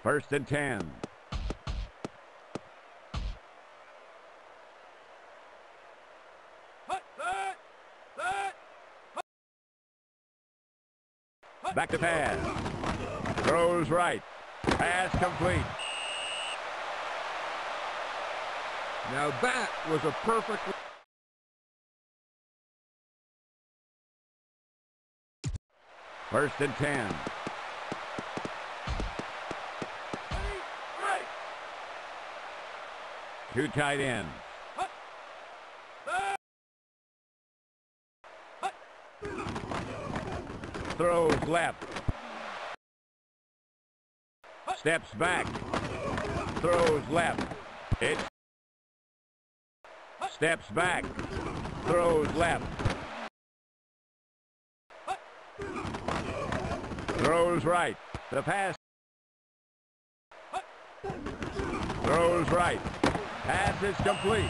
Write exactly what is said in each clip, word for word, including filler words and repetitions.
First and ten. Back to pass. Throws right. Pass complete. Now that was a perfect... First and ten. Two tight ends. Throws left. Steps back. Throws left. It's steps back. Throws left. Throws right. The pass. Throws right. Pass is complete.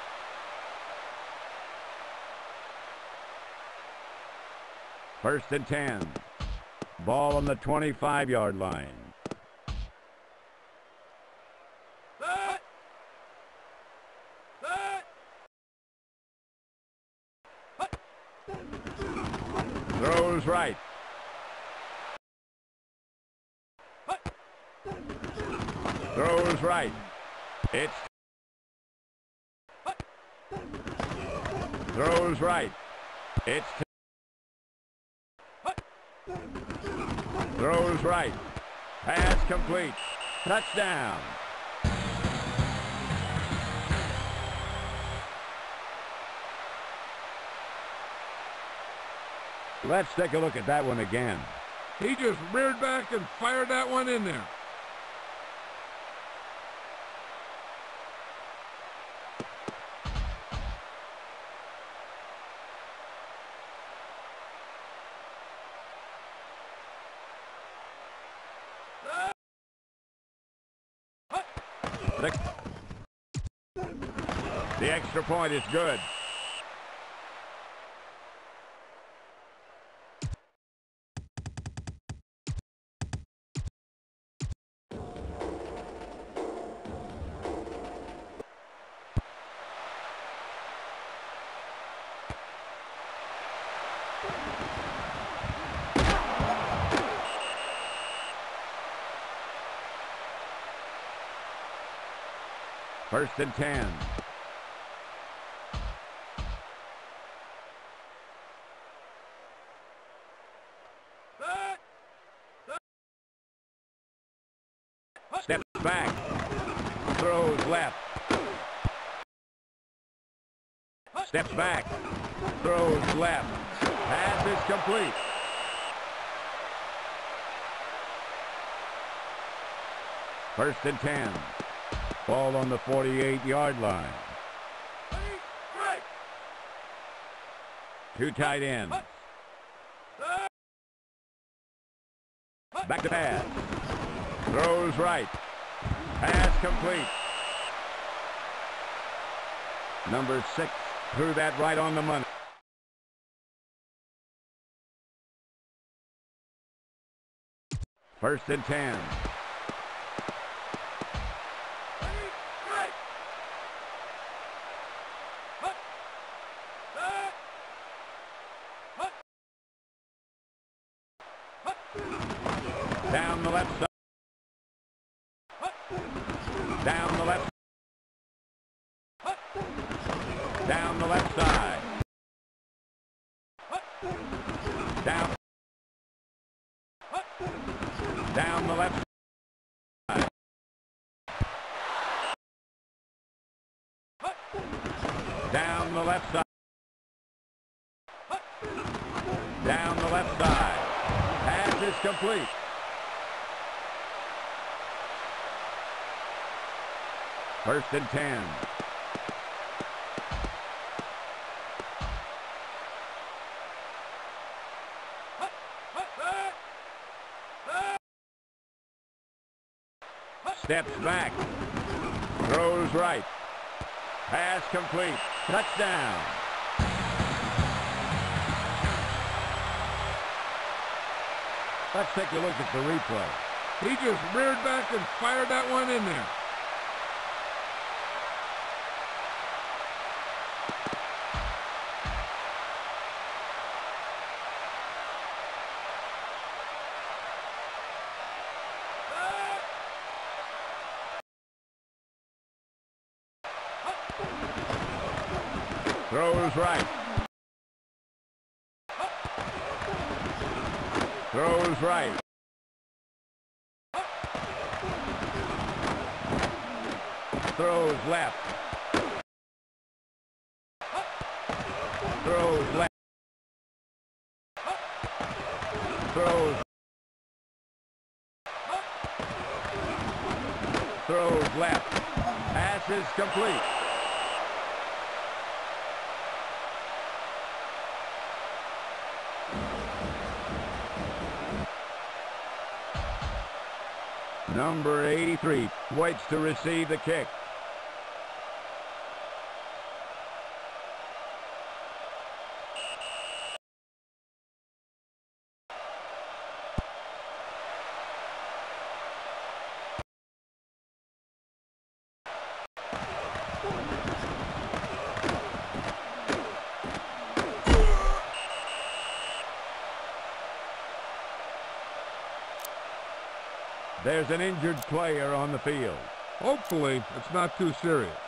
First and ten. Ball on the twenty-five yard line. Throws right. Throws right. It's throws right. It's throws right. Pass complete. Touchdown. Let's take a look at that one again. He just reared back and fired that one in there. The, the extra point is good. First and ten. Steps back. Throws left. Steps back. Throws left. Pass is complete. First and ten. Ball on the forty-eight yard line. Two tight ends. Back to pass. Throws right. Pass complete. Number six threw that right on the money. First and ten. Down the left side. Down the left. Down the left side. Down. Down the left side. Down the left side. Down the left side. Pass is complete. First and ten. Steps back. Throws right. Pass complete. Touchdown. Let's take a look at the replay. He just reared back and fired that one in there. Throws right. Throws right. Throws left. Throws left. Throws. Throws left. Pass is complete. Number eighty-three waits to receive the kick. There's an injured player on the field. Hopefully, it's not too serious.